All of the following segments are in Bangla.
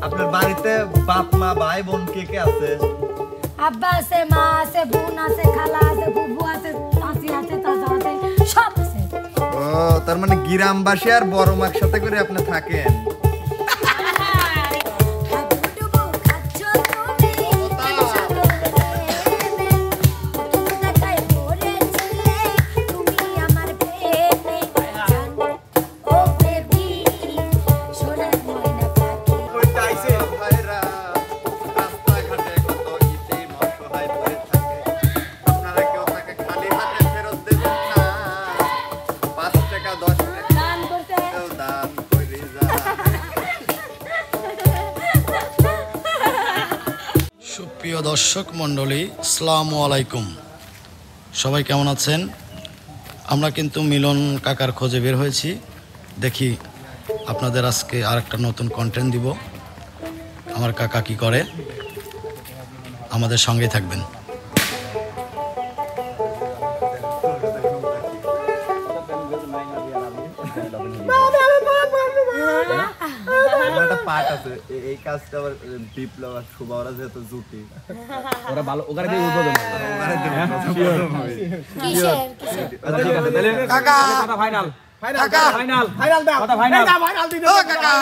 আপনার বাড়িতে বাপ মা ভাই বোন কে কে আছে? আব্বা আছে, মা আছে, বোন আছে, খালা আছে, বুবু আছে, চাচি আছে, চাচা আছে, সব আছে। ও তার মানে গ্রামবাসী আর বড় মার সাথে করে আপনি থাকেন। প্রিয় দর্শক মণ্ডলী, আসসালামু আলাইকুম। সবাই কেমন আছেন? আমরা কিন্তু মিলন কাকার খোঁজে বের হয়েছি। দেখি আপনাদের আজকে আরেকটা নতুন কন্টেন্ট দিব। আমার কাকা কি করে, আমাদের সঙ্গেই থাকবেন। পার্ট আছে এই কাজটা আবার বিপ্লব আর শুভরা যেহেতু জুটি ওরা ভালো ওখানে দিয়ে উদ্বোধন কাকা কথা ফাইনাল কাকা ফাইনাল ফাইনাল দাও কথা ফাইনাল ফাইনাল দিতে ও কাকা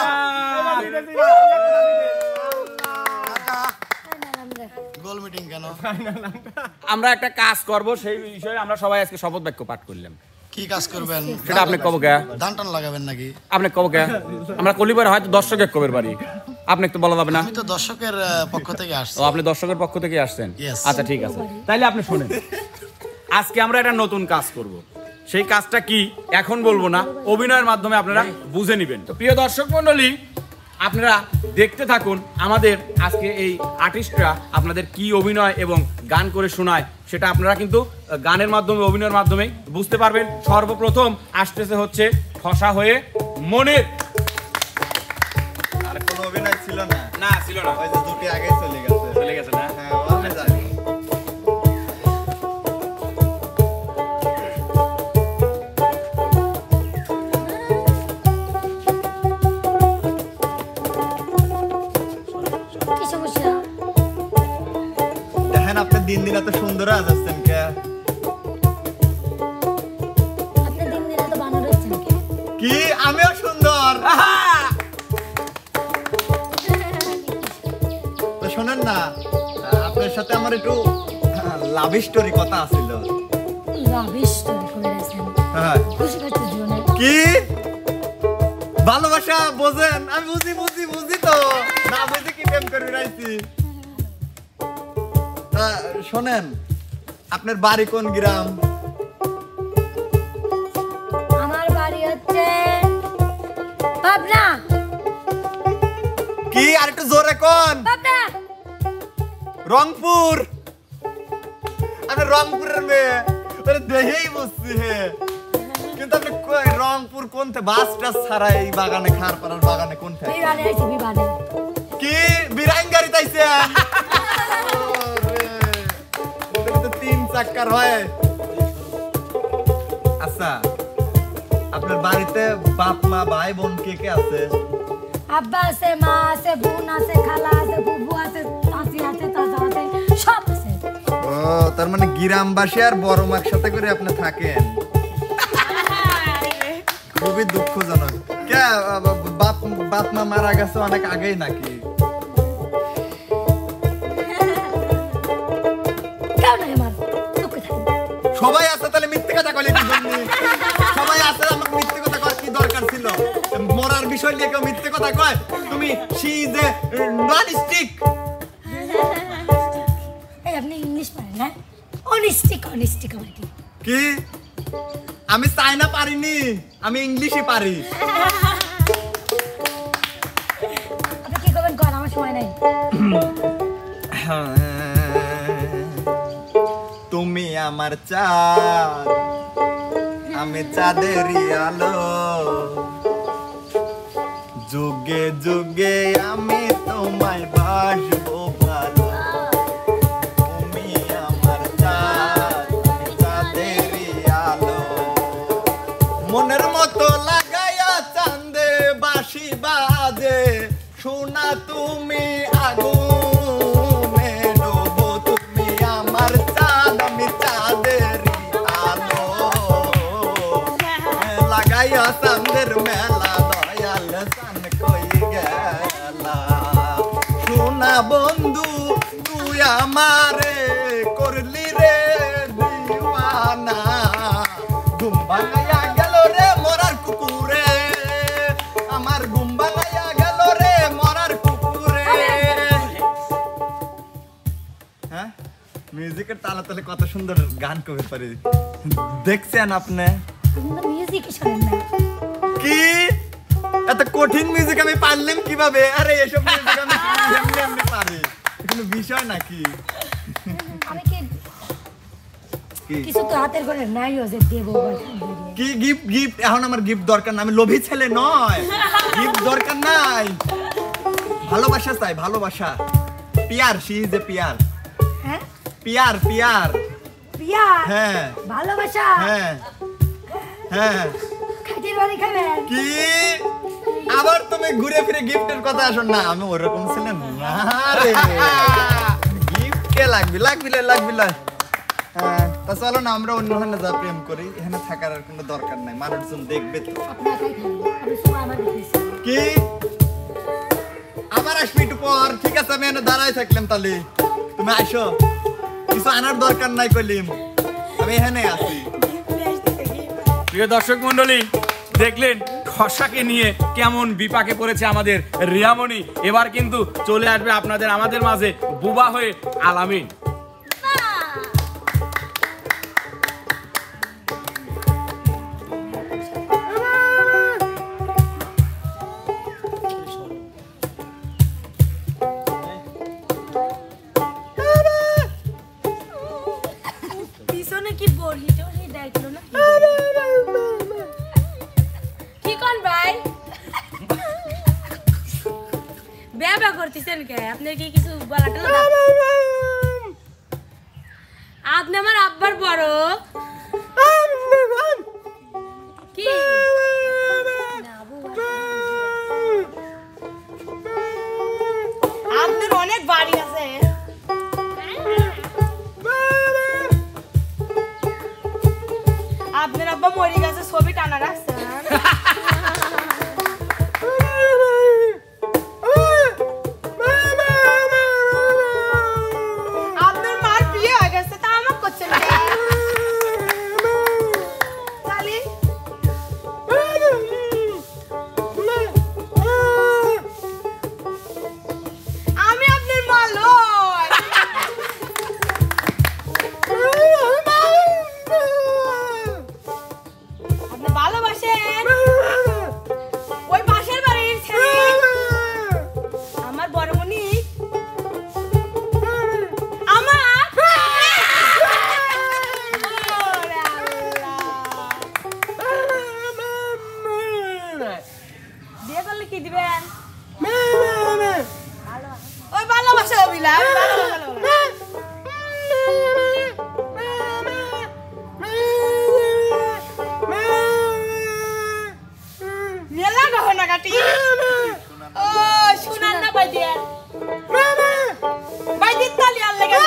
গোল মিটিং কেন? আমরা একটা কাজ করব, সেই বিষয়ে আমরা সবাই আজকে শপথ বাক্য পাঠ করলাম। কি কাজ করবেন সেটা আপনি কব কে? ধান টান লাগাবেন নাকি? আপনি কব কে? আমরা কলিবার হয়তো দর্শকের কবের বাড়ি, আপনি একটু বলা যাবে না? আমি তো দর্শকের পক্ষ থেকে আসছি। ও আপনি দর্শকের পক্ষ থেকে আসছেন? Yes. আচ্ছা ঠিক আছে, তাইলে আপনি শুনেন। আজকে আমরা একটা নতুন কাজ করব, সেই কাজটা কি এখন বলবো না, অভিনয়ের মাধ্যমে আপনারা বুঝে নেবেন। তো প্রিয় দর্শক মণ্ডলী, আপনারা দেখতে থাকুন আমাদের আজকে এই আর্টিস্টরা আপনাদের কি অভিনয় এবং গান করে শোনায়, সেটা আপনারা কিন্তু গানের মাধ্যমে অভিনয়ের মাধ্যমে বুঝতে পারবেন। সর্বপ্রথম আসতেছে হচ্ছে ফসা হয়ে মনের। আর কোনো অভিনয় ছিল না? না ছিল না, ওই যে দুটি আগেই চলে গেছে না? হ্যাঁ আমি জানি। কি সমস্যা? দেখেন আপনি দিন দিন এত সুন্দর আছেন কে? আপনি দিন দিন এত বানর হচ্ছেন কে? কি আমিও সুন্দর? তো শোনেন না, আপনার সাথে আমার একটু লাভ স্টোরি কথা আছিল। রবিশ তুমি করে আছেন। হ্যাঁ খুশি করতে জীবনে। কি ভালোবাসা বোঝেন? আমি বুঝি বুঝি বুঝি তো না বুঝি কি প্রেম করে রাইছি। শোনেন, আপনার বাড়ি কোন গ্রাম? আমার বাড়ি হচ্ছে পাবনা। কি আর একটু জোরে কোন? পাবনা। রংপুর। আমি রংপুরের মেয়ে, ওরে দেখেই বুঝছি। কিন্তু আপনি রংপুর কোনতে? বাস টাস ছাড়া এই বাগানে খারপাড়ার বাগানে কোনটা? বিবানে আইছি বিবানে। কি বিরাইন গাড়ি তাইছে? তিন চাক্কার হয়। আচ্ছা, আপনার বাড়িতে বাপ মা ভাই বোন কে কে আছে? আব্বা আছে, মা আছে, বোন আছে, খালা আছে, বুবু আছে, চাচি আছে, চাচা আছে, সব আছে। ও তার মানে গ্রামবাসী আর বড় মার সাথে করে আপনি থাকেন। খুবই দুঃখজনক। কে বাপ মা মারা গেছে অনেক আগেই নাকি? কেউ নাই আমার চোখে থাকে। সবাই আছে তাহলে মিথ্যে কথা কইলে কি জন্য? সবাই আছে, আমাকে মিথ্যে কথা কর কি দরকার ছিল? মরার বিষয় নিয়ে কেউ মিথ্যে কথা কয়? তুমি she is a non stick. এই আপনি ইংলিশ পারেন না? অনিস্টিক অনিস্টিক আমার কি? কি আমি চাইনা পারিনি, আমি ইংলিশই পারি। আপনি কি করবেন কর, আমার সময় নাই। তুমি আমার চাঁদ, আমি চাঁদেরই আলো, যুগে যুগে আমি তোমায় বাসবো ভালো। তুমি আমার চাঁদ, আমি চাঁদেরই আলো, মনের মতো লাগাইয়া চাঁদে বাঁশি বাজে, শোনা তুমি আগুনে ডোবো, তুমি আমার চাঁদ আমি চাঁদেরই আলো। লাগাইয়া চাঁদের মেলা দয়াল চান কই গেলা। সোনা বন্ধু তুই আমারে করলি রে দিওয়ানা, ঘুম ভাঙাইয়া গেল রে মরার কুকুরে, আমার ঘুম ভাঙাইয়া গেল রে মরার কুকুরে। হ্যাঁ, মিউজিকের তালে তালে কত সুন্দর গান কবে পারি দেখছেন আপনি? মিউজিক শোনেন না কি এত কঠিন মিউজিক আমি পারলাম কিভাবে? আরে এসব মিউজিক আমি এমনি এমনি পারি, কোনো বিষয় নাকি? আমি কিছু তো হাতের করে নাই ও যে দেবো কি গিফট? গিফট এখন আমার গিফট দরকার না, আমি লোভী ছেলে নয়, গিফট দরকার নাই। ভালোবাসা চাই, ভালোবাসা। পিয়ার, শি ইজ এ পিয়ার। হ্যাঁ, পিয়ার পিয়ার পিয়ার, হ্যাঁ ভালোবাসা। হ্যাঁ হ্যাঁ। খাইতে বাড়ি খাবেন কি আবার তুমি ঘুরে ফিরে গিফটের কথা আসো না? আমি ওরকম ছিলাম না রে, গিফট কে লাগবে? লাগবে হ্যাঁ, তা চলো না আমরা অন্য ওখানে যা প্রেম করি, এখানে থাকার আর কোনো দরকার নাই, মানুষজন দেখবে তো। আপনার খাই খাই আমি সময় আমার দিতেছি কি আবার আসবি একটু পর? ঠিক আছে, আমি এনে দাঁড়াই থাকলাম, তাহলে তুমি আসো, কিছু আনার দরকার নাই কইলিম, আমি এখানে আছি। প্রিয় দর্শক মন্ডলী, দেখলেন খসাকে নিয়ে কেমন বিপাকে পড়েছে আমাদের রিয়ামণি। এবার কিন্তু চলে আসবে আমাদের মাঝে বুবা হয়ে আলামিন। পিছনে কি বড়ি টড়ি দেখলো না কি কোন ভাই বেবা করতেছেন কে? আপনি কি কিছু বলাটা না? আপনি আমার আব্বার বড় কি? আপনার অনেক বাড়ি আছে। আপনার আব্বা মরে গেছে, ছবি টানা রাখছে। আপনার মার বিয়ে হয়ে গেছে, তা আমার করছেন আমি আপনার মা লই। আপনি ভালোবাসেন ওই পাশের বাড়ির ছেলে আমার বড়মণি আমার বিয়ে করলে কি দিবেন? ওই ভালোবাসা অভিলাষ মেলা গহনা কাটি। ও শুনান না বাইদিয়া বাইদির তালি আর লেগে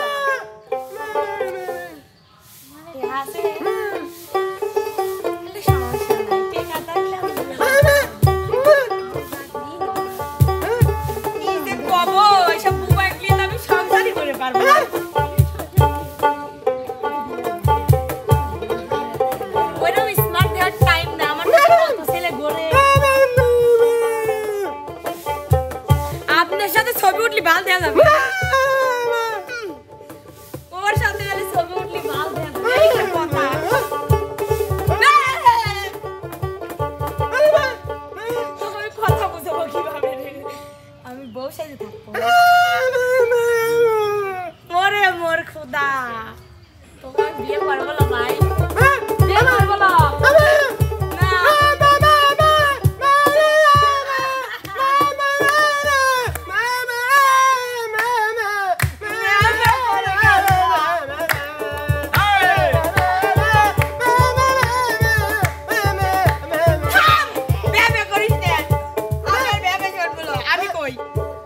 হাসে আপনার সাথে ছবি উঠলি ভাল দেয়া যাবে। ওর সাথে গেলে ছবি উঠলি ভাল দেয়া যাবে। এই কথা আমি কথা বুঝাবো কিভাবে? আমি বউ সাথে থাকবো। ওরে মোর খুদা, তোমার বিয়ে করবো না ভাই, বিয়ে করবো না। আমি কই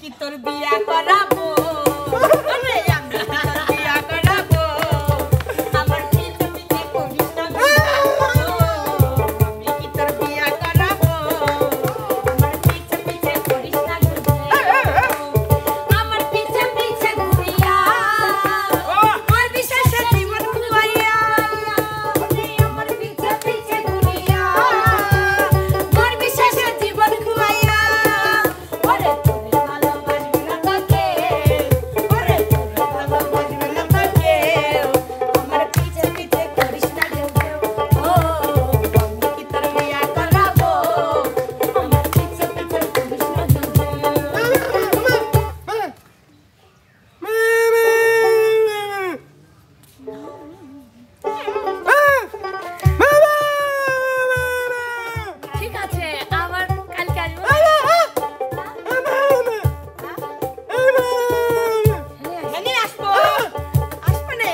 কি তোর বিয়া করাবো আরে আমি কি তোর বিয়া করাবো আমার পিছে পিছে করিস না আমি কি তোর বিয়া করাবো আমার পিছে পিছে করিস না আমার পিছে পিছে ঘুরিয়া ওই বিশেষে জীবন খুয়াইয়া আমার পিছে পিছে ঘুরিয়া ওই বিশেষে জীবন খুয়াইয়া ওরে তোরে ভালোবাসবি না তোকে ওরে তোরে ভালোবাসবি না তোকে আমার পিছে পিছে করিস না ও আমি কি তোর বিয়া করাবো আমার পিছে পিছে করিস না ঠিক আছে আবার কালকে আসবো এখানে আসবো আসবো না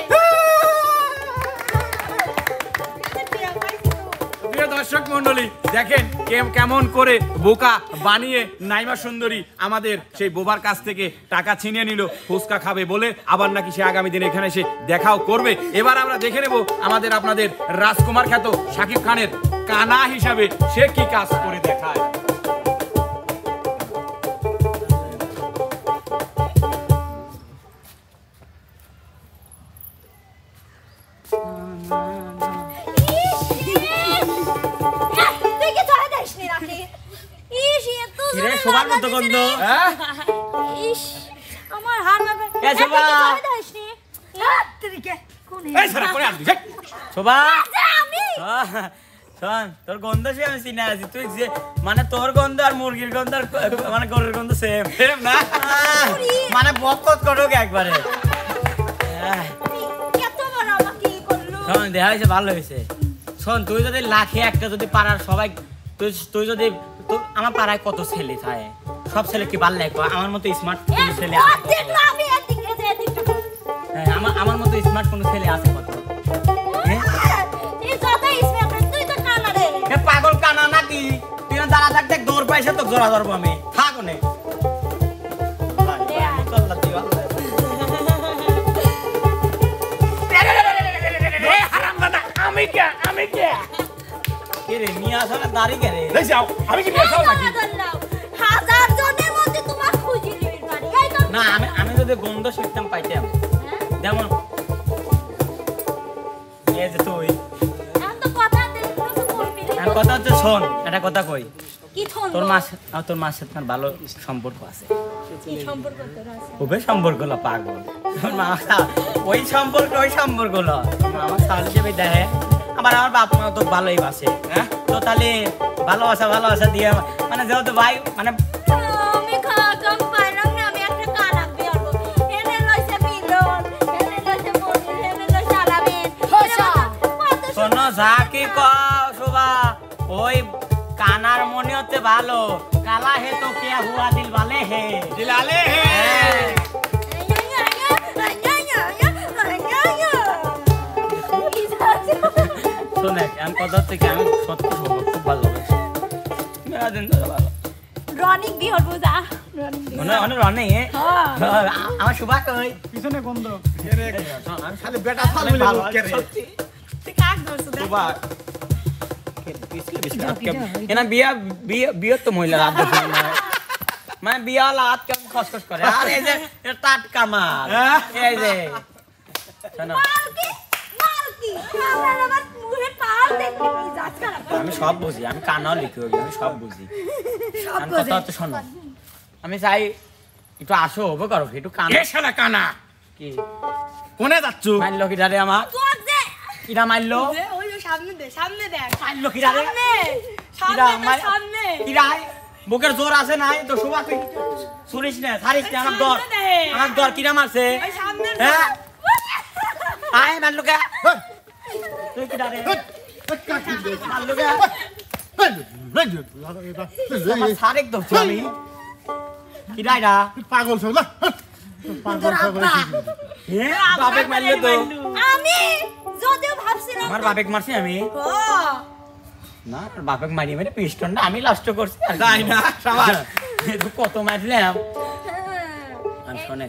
প্রিয় দর্শক মন্ডলী দেখেন কেমন করে বোকা বানিয়ে নাইমা সুন্দরী আমাদের সেই বোবার কাছ থেকে টাকা ছিনিয়ে নিল ফুচকা খাবে বলে আবার নাকি সে আগামী দিন এখানে এসে দেখাও করবে। এবার আমরা দেখে নেব আমাদের আপনাদের রাজকুমার খ্যাত শাকিব খানের কানা হিসাবে সে কি কাজ করে দেখায়। তুই কি ধরে দেসনি নাকি ইস এ তো রে সবার মতো গন্ধ হ্যাঁ ইস আমার হার মারবে এ শোভা। ধরে দেসনি তুই কে কোন এই সারা করে আর দিছে শোভা আমি শোন তোর গন্ধ সে আমি চিনে আছি তুই যে মানে তোর গন্ধ আর মুরগির গন্ধ আর মানে গরুর গন্ধ সেম সেম না মানে বকত করুক একবারে কত বড় আমাকে করলো শোন দেখা হয়েছে ভালো হয়েছে শোন তুই যদি লাখে একটা যদি পাড়ার সবাই তুই যদি আমার পাড়ায় কত ছেলে থাকে সব ছেলে কি ভালো লাগবে আমার মতো স্মার্ট কোনো ছেলে আছে দেখ না আমি এদিকে যে এদিকে হ্যাঁ, আমার মতো স্মার্ট কোনো ছেলে আছে কত হ্যাঁ? এই কথা ইসমে তুই তো কানা রে এ পাগল কানা নাকি তুই না দাঁড়া থাকতে দৌড় পাইছে তো জোড়া ধরবো আমি থাক নে আমি কে রে নিয়ে আসা না দাঁড়ি কে রে এই যাও আমি কি বিয়ে খাও নাকি হাজার জনের মধ্যে তোমার খুঁজি নিবি বাড়ি এই তো না আমি যদি গন্ধ শিখতাম পাইতাম যেমন এই যে তুই এখন তো কথা দিন তো বলবি আর কথা হচ্ছে শোন একটা কথা কই কি থন তোর মার সাথে আমার ভালো সম্পর্ক আছে কি সম্পর্ক তোর আছে খুবই সম্পর্ক হলো পাগল তোর মা ওই সম্পর্ক হলো আমার সাল হিসেবে দেখে আবার আমার বাপ মা তো ভালোই বাসে হ্যাঁ তো তাহলে ভালোবাসা দিয়ে মানে যেহেতু ভাই মানে আমি খাওয়া কম পাইলাম না আমি একটা কানা বিয়ে করব এনে লইছে বিলন এনে লইছে মনির এনে লইছে আলামিন শোনো যা কি কও শোভা ওই কানার মনে হচ্ছে ভালো কালা হে তো কে হুয়া দিল ভালে হে দিলালে হে শোনে আমি কথা হচ্ছে কি আমি সত্যি শোভা খুব ভালোবাসি মেয়াদিন ধরে ভালো রনিক বিয়ে করব যা রনিক অনেক রনে আমার শোভা কই পিছনে গন্ধ আমি খালি বেটা ফাল অনেক মিলে ভালো, লোককে রে। সত্যি তুই কাক ধরছ দেখ বাবা এনা বিয়ে তো মহিলা রাত দেখে না মানে বিয়া লাত কেমন খসখস করে আর এই যে এটা টাটকা মাল এই যে শোনো মালকি আমার আবার মুখে পাল দেখলি কি যাচ খারাপ আমি সব বুঝি আমি কানাও লিখি আমি সব বুঝি আমি কথা হচ্ছে শোনো আমি চাই একটু আসো হবে করো একটু কান এ শালা কানা কি কোনে যাচ্ছ মারলো কি রে আমার তোর যে কিরা মারলো ওই সামনে দেখ মারলো কিরা রে সামনে কিরা বুকের জোর আছে নাই তো শোভা তুই শুনিস না ছাড়িস না আমার দর কিরা মারছে ওই সামনে হ্যাঁ আয় মারলো কে তুই কিরা রে মারলো কে আমার সারেক ধরছি আমি কিরা এটা পাগল সব না বাবেক মারলে তো আমি যদিও ভাবছিলাম আমার বাবেক মারছি আমি ও না বাপেক মারি পিস্টন না আমি লাস্ট করছি তাই না, সাবাস। কত মারলাম শোনে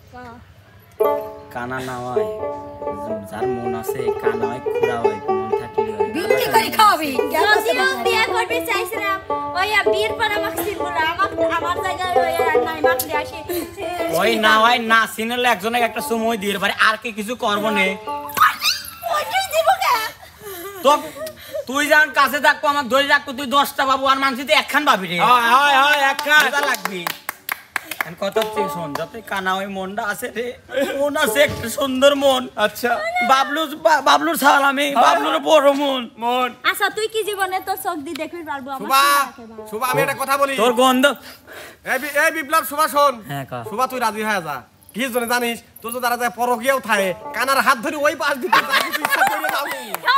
কানা না হয় যার মন আছে কানা হয় খুড়া হয় মন থাকলে হয় বিক্রি করে খাওয়াবি যদিও বিয়ে করবে চাইছিলাম ওই বিয়ের পর আমাকে সিলগুলো আমার জায়গায় ওই আর নাই মাখলে আসে ওই না হয় না সিনেলে একজনে একটা সময় দিয়ে পারে আর কি কিছু করব নে ওইটাই দিব কে তো তুই যান কাছে থাকবো আমার ধরে রাখবো তুই 10টা বাবু আর মানুষ তুই একখান পাবি রে হয় একখান মজা লাগবি আমি কত হচ্ছে শোন যাতে কানা ওই মনটা আছে রে মন আছে একটা সুন্দর মন আচ্ছা বাবলুর ছাল আমি বাবলুর বড় মন মন আচ্ছা তুই কি জীবনে তোর চোখ দিয়ে দেখবি পারবো শুভা শুভা আমি একটা কথা বলি তোর গন্ধ এই বিপ্লব শুভা শোন হ্যাঁ কা শুভা তুই রাজি হয়ে যা কি জন্য জানিস তোর তো তারা যায় পরকিয়াও থাকে কানার হাত ধরে ওই পাশ দিতে তার কিছু ইচ্ছা করে যাবো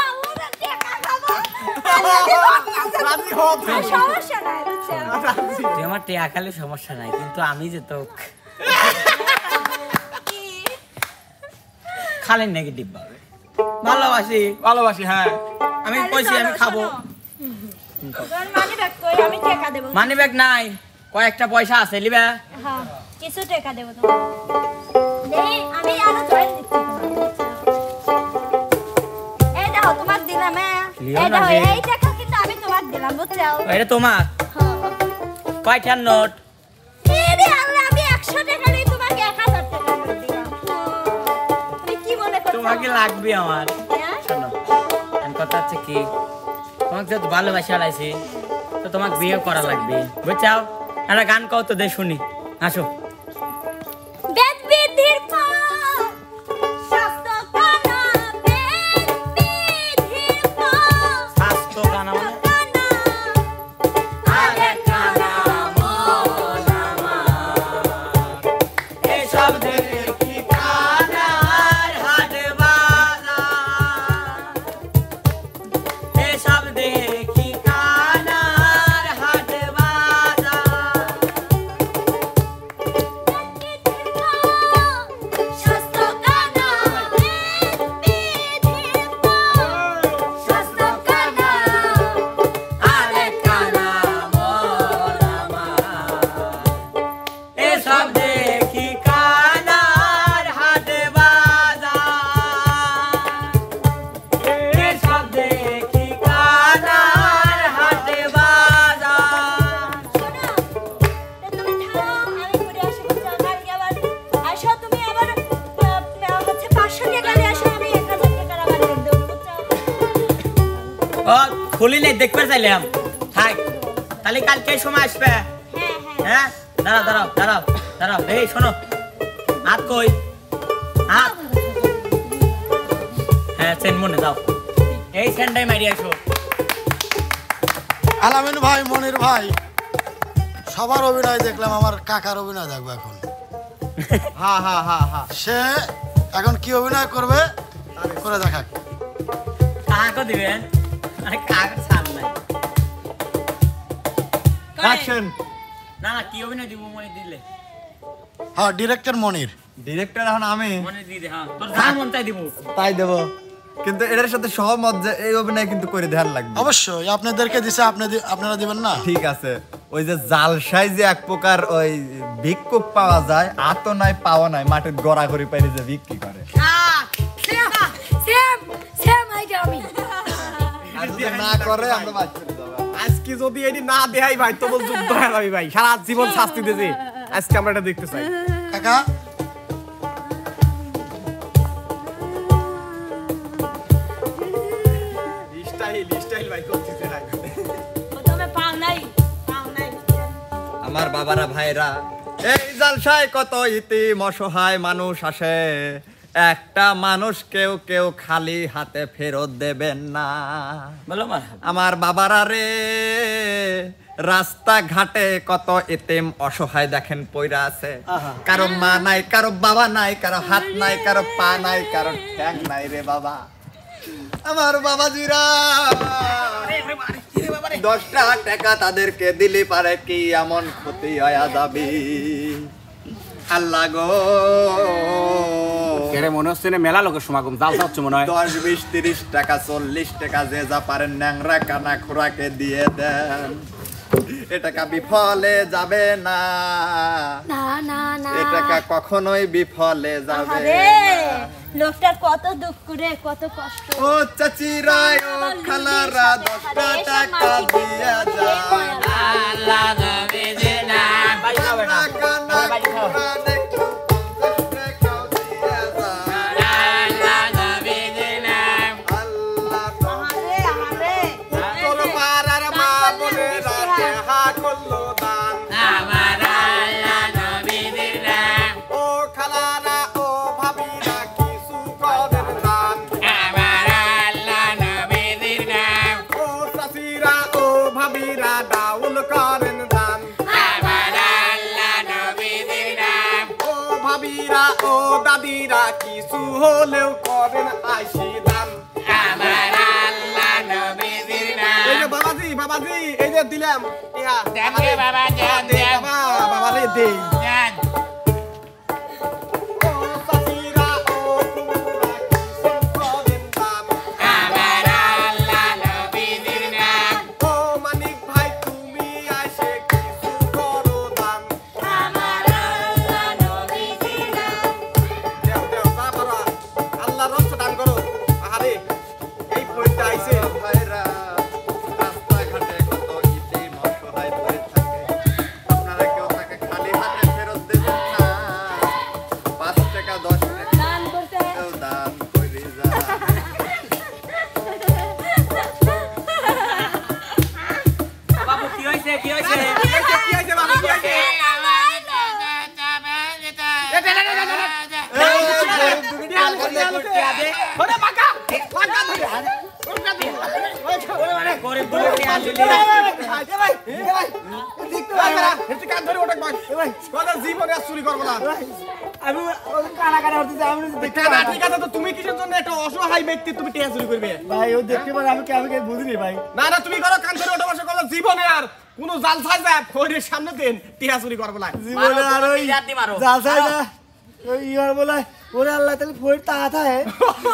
রাজি হোক সমস্যা নাই বুঝছো তুই আমার টিয়া খালে সমস্যা নাই কিন্তু আমি যে তো খালে নেগেটিভ ভাবে ভালোবাসি হ্যাঁ আমি কইছি আমি খাবো তোর মানি ব্যাগ কই আমি টাকা দেব মানি ব্যাগ নাই কয়েকটা পয়সা আছে লিবা হ্যাঁ কিছু টাকা দেব তোমার নেই আমি আরো ধরে দিচ্ছি এই দাও তোমার দিলাম এই দাও এই টাকা কিন্তু আমি তোমার দিলাম বুঝছো এটা তোমার হ্যাঁ কয়টার নোট এরে আল্লাহ আমি 100 টাকা দিয়ে তোমাকে 1000 টাকা করে দিলাম তুমি কি মনে করছো তোমাকে লাগবে আমার হ্যাঁ? শোনো আমি কথা হচ্ছে কি তোমাকে যত ভালোবাসা লাইছি তো তোমাকে বিয়ে করা লাগবে বুঝছাও একটা গান কও তো দে শুনি আসো বেদ বিধির পর শাস্ত্র কানা বেদ বিধির পর স্বাস্থ্য গান আমার কানা আরে কানা মন এসব দেখি কানার হাট বাজার এসব দেখি কানার হাট বাজার শাস্ত্র কানা বেদ বিধির পর শাস্ত্র কানা আরে কানা মন আমার এসব দেখি কানার হাট বাজার এসব দেখি কানার হাট বাজার শোনো তুমি থামো আমি ঘুরে আসি বুঝছো কালকে আবার আসো তুমি আবার হচ্ছে 500 টাকা নিয়ে আসো আমি 1000 টাকা আবার দিয়ে দেব বুঝছো ও খুলি নেই দেখতে চাইলাম থাক তাহলে কালকে এই সময় আসবে হ্যাঁ হ্যাঁ হ্যাঁ দাঁড়াও এই শোনো হাত কই হাত হ্যাঁ সেন মনে দাও এই সেনটাই মারি আসো আলামিন ভাই, মনির ভাই, সবার অভিনয় দেখলাম, আমার কাকার অভিনয় দেখবো এখন। হ্যাঁ হ্যাঁ হ্যাঁ হ্যাঁ সে এখন কি অভিনয় করবে করে দেখাক। কাকে দিবেন আরে কাকে ছাড় নাই অ্যাকশন না কি অভিনয় দিব মনে দিলে হ্যাঁ, ডিরেক্টর মনির। ডিরেক্টর এখন আমি, মনে দিয়ে দে হ্যাঁ তোর যা মন তাই দিব তাই দেব, কিন্তু এটার সাথে সহমত যে এই অভিনয় কিন্তু করে ধ্যান লাগবে। অবশ্যই আপনাদেরকে দিছে, আপনারা দিবেন না? ঠিক আছে। ওই যে জালসাই যে এক প্রকার ওই ভিক্ষুক পাওয়া যায়, আতো নাই পাওয়া নাই, মাটির গড়াগড়ি পাইলে যে বিক্রি করে। সেম আইডিয়া আমি আর যদি না করে আমরা বাদ করে দেবো। আজকে যদি এটি না দেয় ভাই তো যুদ্ধ হয়ে যাবে ভাই, সারা জীবন শাস্তি দিয়েছে। আজকে আমরা এটা দেখতে চাই। কাকা স্টাইল ভাই করতেছে ভাই। প্রথমে পাও নাই আমার বাবারা ভাইরা, এই জালসায় কত ইতিম অসহায় মানুষ আসে, একটা মানুষ কেউ কেউ খালি হাতে ফেরত দেবেন না। বলো মারহাবা আমার বাবারা রে, রাস্তা ঘাটে কত ইতিম অসহায় দেখেন পইরা আছে, কারো মা নাই, কারো বাবা নাই, কারো হাত নাই, কারো পা নাই, কারো ঠ্যাং নাই রে বাবা। আমার বাবাজিরা 10টা টাকা তাদেরকে দিলি পারে কি এমন ক্ষতি হয়ে যাবি। আল্লাহ গো, কেরে মনে হচ্ছে না মেলা লোকের সমাগম জাল হচ্ছে মনে হয়। 10, 20, 30 টাকা, 40 টাকা যে যা পারেন ন্যাংরা কানা খোরাকে দিয়ে দেন। এ টাকা বিফলে যাবে না, না না না এ টাকা কখনোই বিফলে যাবে আরে না। লোকটার কত দুঃখ রে, কত কষ্ট। ও চাচিরা ও খালারা 10 টাকা দিয়া যায় আল্লাহ নবীজির নাম ভাই খাও বেটা কানা ভাই খাও কুরআন একটু 50 টাকাও দিয়া যায় আল্লাহ নবীজির নাম আল্লাহ আরে আরে তোর পাড়ার মা বোনেরা কেহা করলো দান আমার আল্লাহ নবীজির নাম ও খালারা ও ভাবিরা কিছু করেন দান আমার আল্লাহ নবীজির নাম ও চাচিরা ও ভাবিরা ডাউল করেন দান আমার আল্লাহ নবীজির নাম ও ভাবিরা ও দাদিরা কিছু হলেও করেন আইসি দান আমার আল্লাহ নবীজির নাম এই যে বাবাজি বাবাজি এই যে দিলাম ইয়া দেন রে বাবা, দেন, দে দেন। বাবা বাবারে দে দেন। ও চাচিরা ও কুমুরা কিছু করেন দান আমার আল্লাহ নবীজির নাম ও মানিক ভাই তুমি আইসে কিছু করো দান আমার আল্লাহ নবীজির নাম। দেও দেও যা পারো আল্লাহ রহমত দান করো আরে এই পয়সা আইছে ভাইরা রাস্তাঘাটে কত ইতিম অসহায় পড়ে থাকে আপনারা কেউ তাকে খালি হাতে ফেরত দেবেন না 5 টাকা 10 টাকা দান করতে কেউ দান করে যা বাবু কি হইছে কি হইছে কি হইছে বাবা কি হইছে জীবনে আর চুরি করবো না ঠিক আছে তো তুমি কিসের জন্য একটা অসহায় ব্যক্তি তুমি টিয়া চুরি করবে ভাই ও দেখতে পারে আমি আমি বুঝিনি ভাই না না তুমি করো কান ধরে ওটা বসে করো জীবনে আর কোনো জাল ছাই যায় খৈরের সামনে দেন টিয়া চুরি করবো না জীবনে আর ওই জাতি মারো জাল চাই না ওই ইয়ার বলে ওরে আল্লাহ তাহলে ফোর তাহা है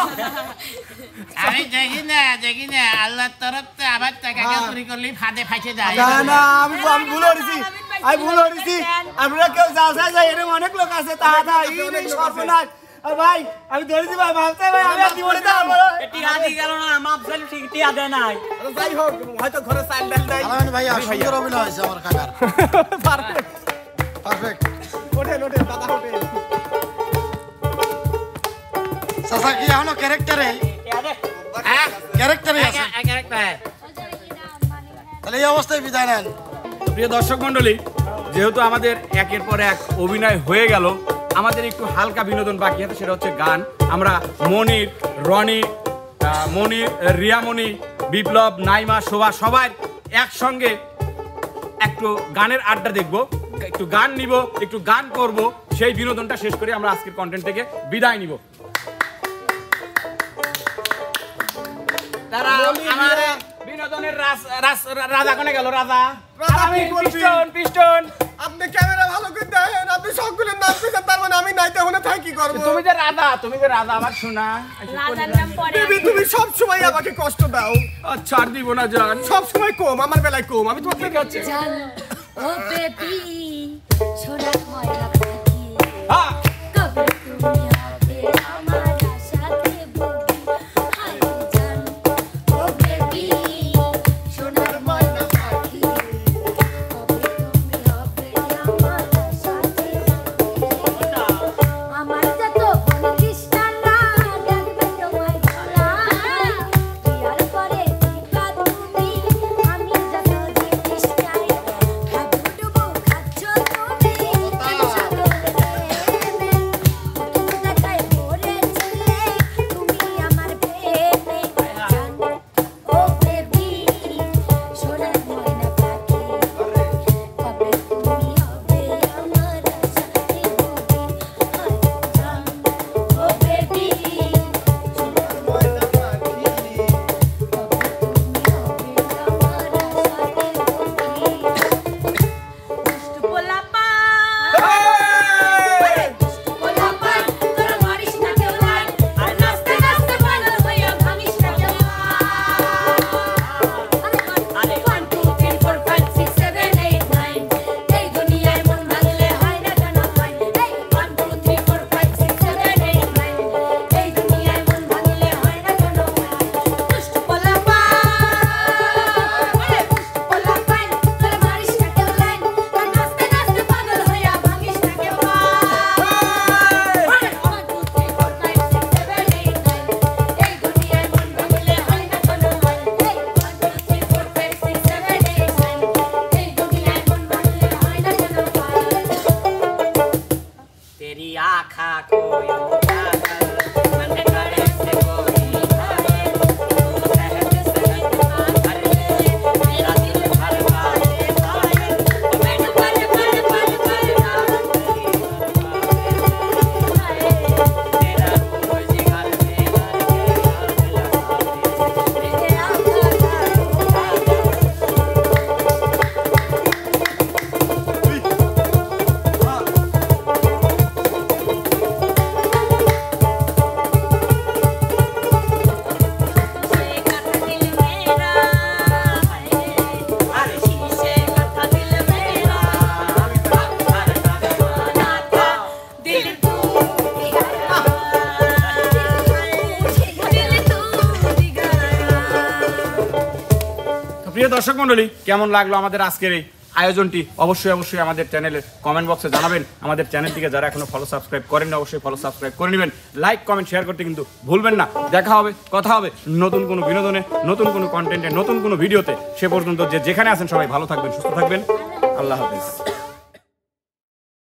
আমি দেখি না আল্লাহর তরফ থেকে আবার টাকাকে চুরি করলি ফাঁদে ফাঁসে যায় না না আমি ভুল করেছি আমি ভুল করেছি আপনারা কেউ জাল চাই যায় এরকম অনেক লোক আছে তাহা এই সর্বনাশ আর ভাই আমি ধরেছি ভাই ভাবতে ভাই আমি আর জীবনে দাও টিয়া দি গেল না মাপ চাইলে ঠিক টিয়া দেয় নাই যাই হোক হয়তো ঘরে চাল ডাল দেয় আলামিন ভাইয়া সুন্দর অভিনয় হয়েছে আমার কাকার পারফেক্ট পারফেক্ট ওঠেন ওঠেন দাদা ওঠেন চাচা কি এখনো ক্যারেক্টারে টিয়া দে ক্যারেক্টারে আছে তাহলে এই অবস্থায় বিদায় নেন প্রিয় দর্শক মণ্ডলী, যেহেতু আমাদের একের পর এক অভিনয় হয়ে গেল, আমাদের একটু হালকা বিনোদন বাকি আছে, সেটা হচ্ছে গান। আমরা মনির, রনি, মনির, রিয়ামণি, বিপ্লব, নাইমা, শোভা সবাই একসঙ্গে একটু গানের আড্ডা দেখবো, একটু গান নিব, একটু গান করব, সেই বিনোদনটা শেষ করে আমরা আজকের কন্টেন্ট থেকে বিদায় নিব। তারা আমার বিনোদনের রাজা কোনে গেল? রাজা আমি পিস্টন। আপনি ক্যামেরা ভালো করে দেখেন আপনি সবগুলো নাম কইছেন তার মানে আমি নাইতে হলে থাকি কি করব তুমি যে রাজা আমার শোনা। রাজার নাম পরে বেবি তুমি সব সময় আমাকে কষ্ট দাও আচ্ছা আর দিব না জান। সব সময় কম আমার বেলায় কম আমি তোমার থেকে হচ্ছে জানো ও বেবি সোনার ময়না পাখি হ্যাঁ কবে তুমি হবে আমার আশাতে বলি হাই জানো ও বেবি সোনার ময়না পাখি কবে তুমি হবে আমার আশাতে আমার যত বন্ধুরা দেখবে তোমায় ভালা বিয়ার পরে দিবা তুমি আমি যত জিনিস চাই খাবুডুবু প্রিয় দর্শক মণ্ডলী, কেমন লাগলো আমাদের আজকের এই আয়োজনটি অবশ্যই আমাদের চ্যানেলের কমেন্ট বক্সে জানাবেন। আমাদের চ্যানেলটিকে যারা এখনো ফলো সাবস্ক্রাইব করেন না অবশ্যই ফলো সাবস্ক্রাইব করে নেবেন। লাইক কমেন্ট শেয়ার করতে কিন্তু ভুলবেন না। দেখা হবে, কথা হবে নতুন কোনো বিনোদনে, নতুন কোনো কন্টেন্টে, নতুন কোনো ভিডিওতে। সে পর্যন্ত যেখানে আছেন সবাই ভালো থাকবেন, সুস্থ থাকবেন। আল্লাহ হাফেজ।